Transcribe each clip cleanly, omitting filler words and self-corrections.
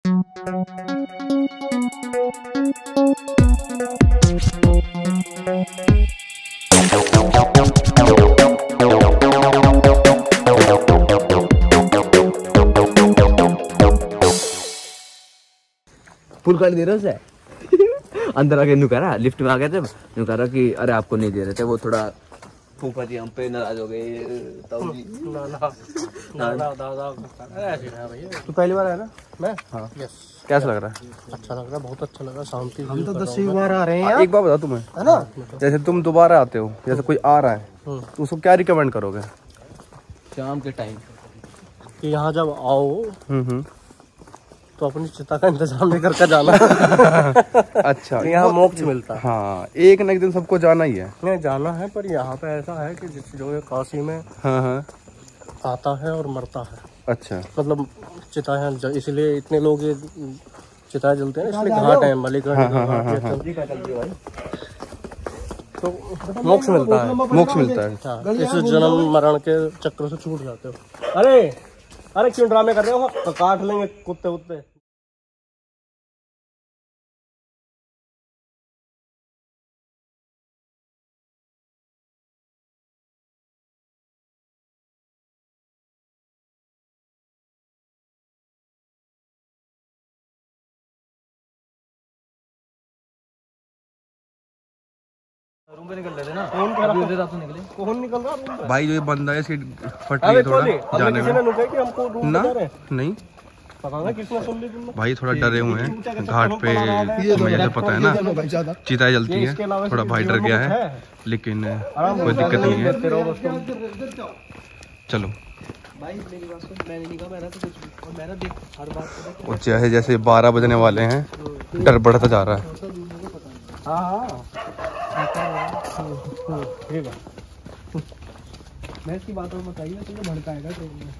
Full कर दे रहे उसे अंदर आके नुकारा, लिफ्ट में आ गए थे, नुकारा कि अरे आपको नहीं दे रहे थे, वो थोड़ा फूफा जी हम पे नाराज हो गए। तो पहली बार है ना? मैं हाँ। यस। कैसा लग रहा है? अच्छा लग रहा है, बहुत अच्छा लगा। शांति। हम तो 10वीं बार आ रहे हैं। एक बात बताओ तुम्हें, है ना, जैसे तुम दोबारा आते हो, जैसे कोई आ रहा है तो उसको क्या रिकमेंड करोगे? शाम के टाइम कि यहाँ जब आओ तो अपनी चिता का इंतजाम भी करके जाना। अच्छा, यहाँ मोक्ष मिलता है। हाँ, एक न एक दिन सबको जाना ही है। नहीं जाना है, पर यहाँ पे ऐसा है कि जो ये काशी में आता है और मरता है। अच्छा, मतलब चिताएं इसलिए इतने लोग ये चिताएं जलते हैं, इसलिए घाट है मलिकगंज। तो मोक्ष मिलता है। मोक्ष मिलता है। इस जन्म मरण के चक्र से छूट जाते हो। अरे क्यों ड्रामे कर रहे हो? तो काट लेंगे कुत्ते उत्ते। रूम पे निकल रहे थे ना? कौन निकल रहा है? भाई जो ये बंदा है इसकी फट रही है थोड़ा जाने में। ना नहीं पता ना किसने सुन ली तुमने? भाई थोड़ा डरे हुए हैं घाट पे, तुम्हें जैसे पता है ना चिताएं जलती हैं, थोड़ा भाई डर गया है, लेकिन कोई दिक्कत नहीं है। चलो और चाहे जैसे 12 बजने वाले हैं, डर बढ़ता जा रहा है। ठीक है, मैं इसकी बात और बताइए, तुम्हें भड़काएगा ट्रेन में।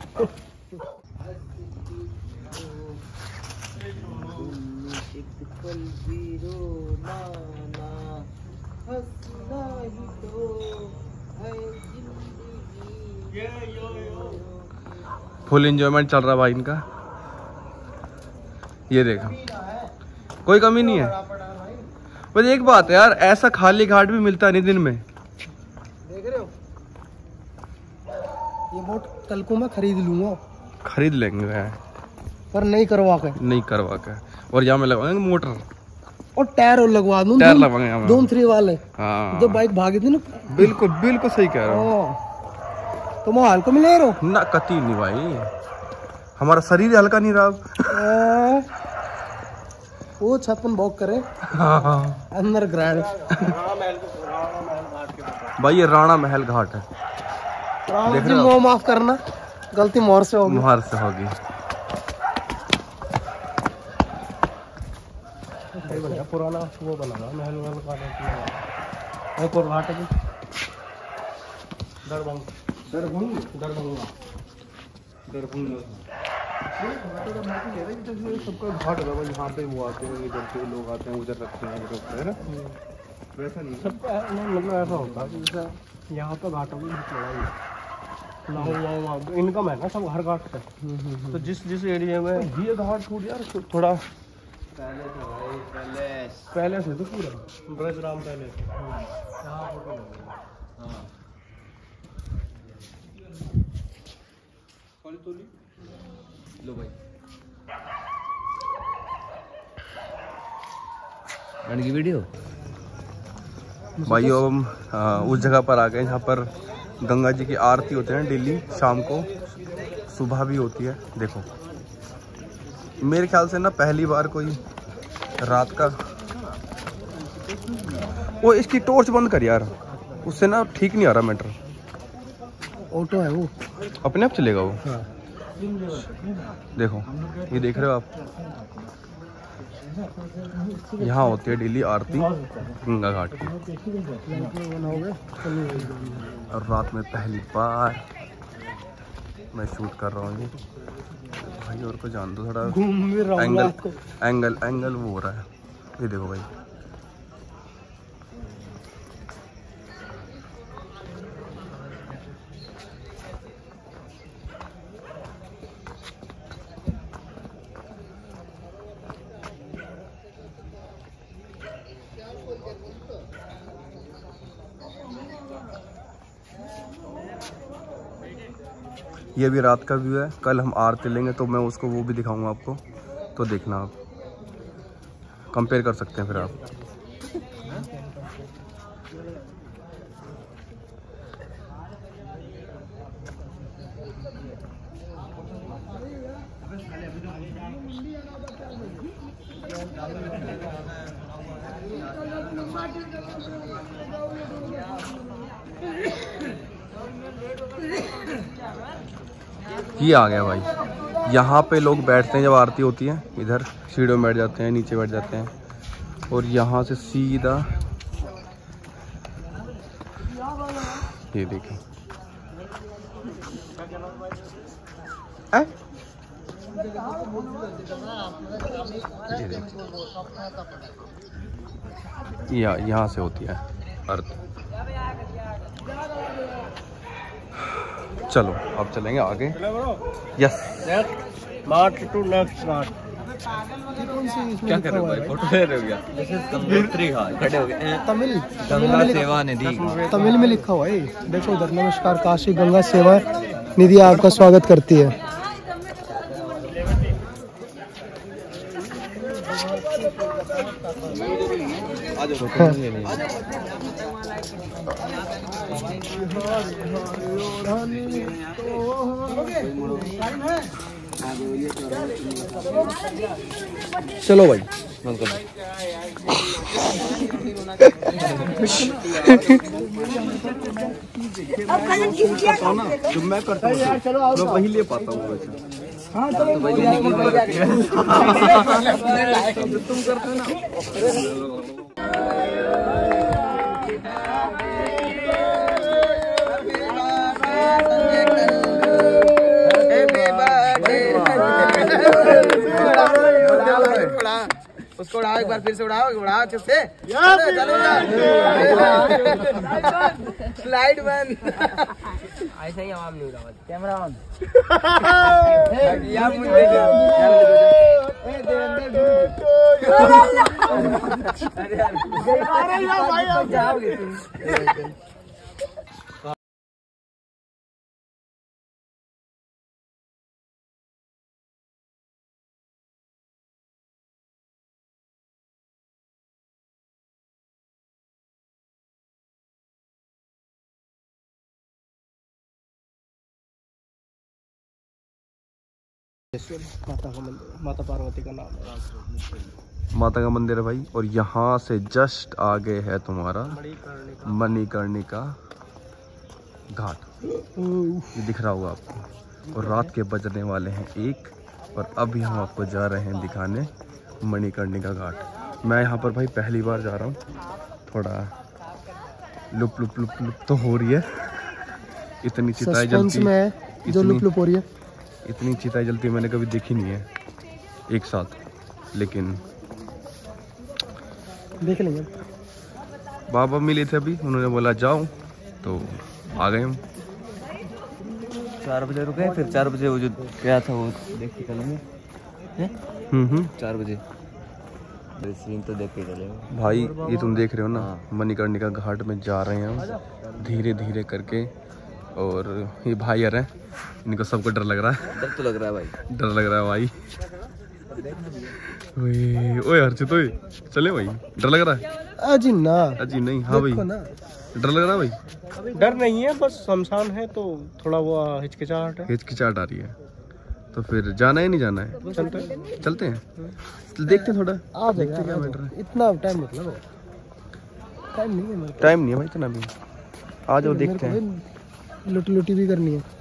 फुल एंजॉयमेंट चल रहा भाई इनका, ये देखो कोई कमी नहीं है। बस एक बात है यार, ऐसा खाली घाट भी मिलता नहीं दिन में। देख रहे हो, ये बोट कल को मैं खरीद लूंगा। खरीद लेंगे पर नहीं करवा के और यहाँ में लगवाएंगे मोटर और टायर और लगवा दूं। टायर लगवाएंगे धूम 3 वाले। हाँ, जो बाइक भागी थी ना। बिल्कुल बिल्कुल सही कह रहा हूँ। तुम हल्का मिले रहो ना, कती नहीं भाई, हमारा शरीर हल्का नहीं रहा। वो छत पर वॉक करे। अंदर ग्रैंड भाई ये राणा महल घाट है। देख रहे हो? माफ करना, गलती मोर से होगी। पुराना वो बना था महल घाट है। सबका घाट होगा, यहाँ पे वो आते हैं, इधर से लोग आते हैं, उधर रखते हैं, है ना? वैसा नहीं सबका मतलब ऐसा होता है जैसा यहाँ पे घाटों की इनकम है ना सब हर घाट पे। तो जिस एरिया में ये घाट छूट यार थोड़ा पहले से तो पूरा ब्रजराम पहले से। लो भाई की वीडियो। भाई हम उस जगह पर आ गए जहाँ पर गंगा जी की आरती होती है डेली शाम को, सुबह भी होती है। देखो मेरे ख्याल से ना पहली बार कोई रात का, वो इसकी टॉर्च बंद कर यार, उससे ना ठीक नहीं आ रहा मैटर। ऑटो है वो, अपने आप चलेगा वो। हाँ। देखो ये देख रहे हो आप, यहाँ होती है डेली आरती गंगा घाट की। और रात में पहली बार मैं शूट कर रहा हूँ भाई, और को जान दो थोड़ा एंगल वो हो रहा है। ये देखो भाई, ये भी रात का व्यू है। कल हम आरती लेंगे तो मैं उसको वो भी दिखाऊंगा आपको, तो देखना आप, कंपेयर कर सकते हैं फिर आप। ये आ गया भाई, यहाँ पे लोग बैठते हैं जब आरती होती है, इधर सीढ़ियों में बैठ जाते हैं, नीचे बैठ जाते हैं, और यहाँ से सीधा ये देखिए यहाँ से होती है आरती। चलो अब चलेंगे आगे। Yes March to next March. क्या कर रहे हो भाई, फोटो ले रहे हो क्या? खड़े हो गए। तमिल गंगा सेवा निधि, तमिल में लिखा हुआ है, देखो उधर। नमस्कार, काशी गंगा सेवा निधि आपका स्वागत करती है। चलो भाई जो मैं करता हूँ मैं वही ले पाता हूँ वैसे। तुम करते हो ना। उसको उड़ाओ एक बार, फिर से उड़ाओ, उड़ाओ अच्छे से। लाइट बंद। ऐसा ही आवाज नहीं उड़ाओ। Camera on. माता पार्वती का नाम है। माता का मंदिर है भाई, और यहाँ से जस्ट आगे है तुम्हारा मणिकर्णिका घाट। ये दिख रहा होगा आपको, और रात के बजने वाले हैं 1, और अभी हम आपको जा रहे हैं दिखाने मणिकर्णिका घाट। मैं यहाँ पर भाई पहली बार जा रहा हूँ, थोड़ा लुप लुप लुप लुप तो हो रही है। इतनी चिताएं जलती में जो लुप लुप हो रही है, इतनी चिताएं जलती मैंने कभी देखी नहीं है एक साथ, लेकिन देख लेंगे। बाबा मिले थे अभी, उन्होंने बोला जाओ, तो आ गए हम। 4 बजे रुके, फिर 4 बजे वो जो गया था वो देख के चलेंगे। 4 बजे सीन तो देख के चलेंगे भाई। ये तुम देख रहे हो ना, मणिकर्णिका घाट में जा रहे हैं हम धीरे धीरे करके, और ये भाई आ रहे हैं, इनको सबको डर लग रहा है। डर तो लग रहा है भाई, डर लग रहा है भाई। ओए हर्षित, ओए चले भाई, डर लग रहा है? अजी ना, अजी नहीं। हाँ भाई, डर लग रहा है भाई? डर नहीं है, बस शमशान है तो थोड़ा वो हिचकिचाहट है। हिचकिचाहट आ रही है, तो फिर जाना है नहीं जाना है? चलते हैं, तो देखते हैं थोड़ा। आप देखते क्या मैटर है, इतना टाइम मतलब टाइम नहीं है, टाइम नहीं है भाई इतना भी। आ जाओ देखते हैं। लुटी लुटी भी करनी है।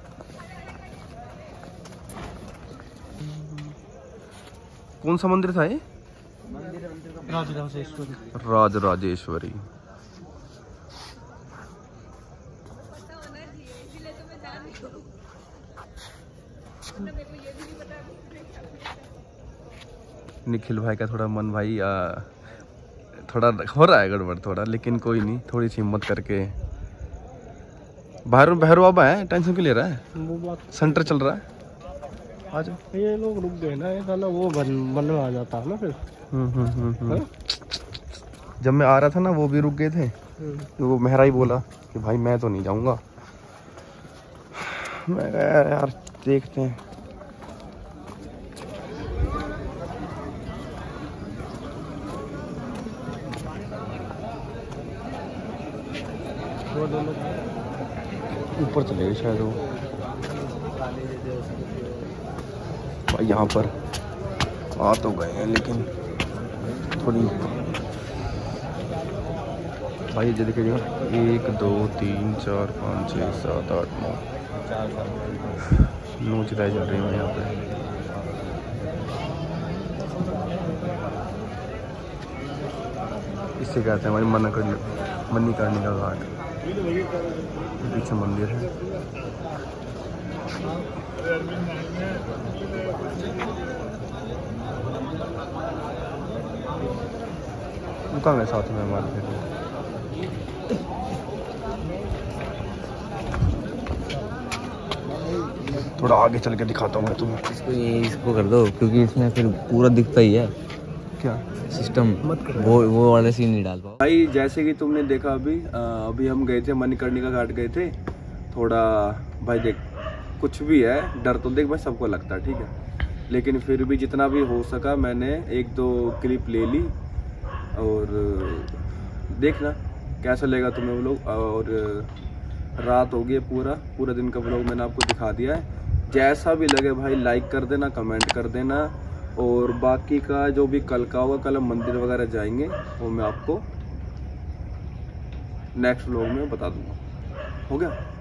कौन सा मंदिर था ये? राजराजेश्वरी। निखिल भाई का थोड़ा मन भाई थोड़ा हो रहा है गड़बड़ थोड़ा, लेकिन कोई नहीं, थोड़ी सी हिम्मत करके। भैरव बाबा है, टेंशन क्यों ले रहा है? वो बात सेंटर चल रहा है, आ जाओ। ये लोग रुक गए ना, ये साला वो बन में आ जाता है ना फिर। जब मैं आ रहा था ना, वो भी रुक गए थे, तो वो मेहरा ही बोला कि भाई मैं तो नहीं जाऊंगा। मैं कहा यार देखते हैं। ऊपर चले गए शायद वो। भाई यहाँ पर आ तो गए हैं लेकिन थोड़ी भाई ये देखिएगा 1 2 3 4 5 6 7 8 9 चिताएं चल रही हैं यहाँ पे। इससे कहते हैं भाई मणिकर्णिका घाट। पीछे मंदिर है। रुका साथ में हमारे फिर थोड़ा आगे चल के दिखाता हूँ मैं तुम्हें। इसको कर दो क्योंकि इसमें फिर पूरा दिखता ही है क्या सिस्टम। वो वाला सीन नहीं डाल पाओ भाई। जैसे कि तुमने देखा अभी हम गए थे मणिकर्णिका घाट गए थे। थोड़ा भाई देख कुछ भी है डर तो देख भाई सबको लगता है ठीक है, लेकिन फिर भी जितना भी हो सका मैंने 1-2 क्लिप ले ली और देखना कैसा लगेगा तुम्हें व्लॉग। और रात हो गई पूरा दिन का व्लॉग मैंने आपको दिखा दिया है। जैसा भी लगे भाई लाइक कर देना, कमेंट कर देना और बाकी का जो भी कल का होगा, कल हम मंदिर वगैरह जाएंगे वो मैं आपको नेक्स्ट व्लॉग में बता दूंगा। हो गया।